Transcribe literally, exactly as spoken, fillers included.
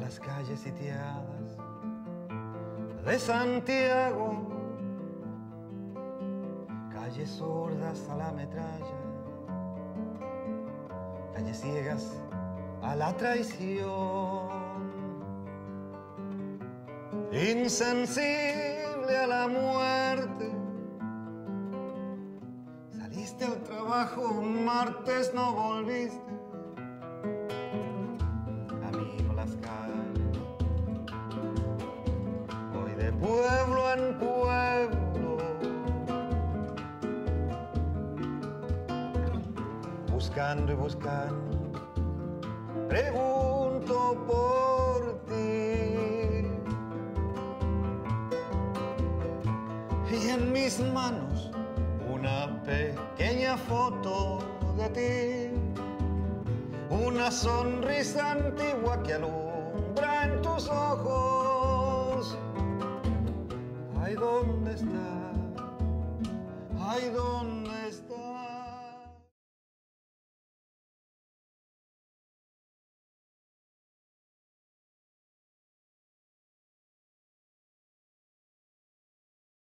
las calles sitiadas de Santiago, calles sordas a la metralla, calles ciegas a la traición, insensible a la muerte. Saliste al trabajo un martes, no volviste. Camino las calles, voy de pueblo en pueblo, buscando y buscando, pregunto por ti. Y en mis manos una pequeña foto de ti, una sonrisa antigua que alumbra en tus ojos. Ay, ¿dónde está? Ay, ¿dónde está?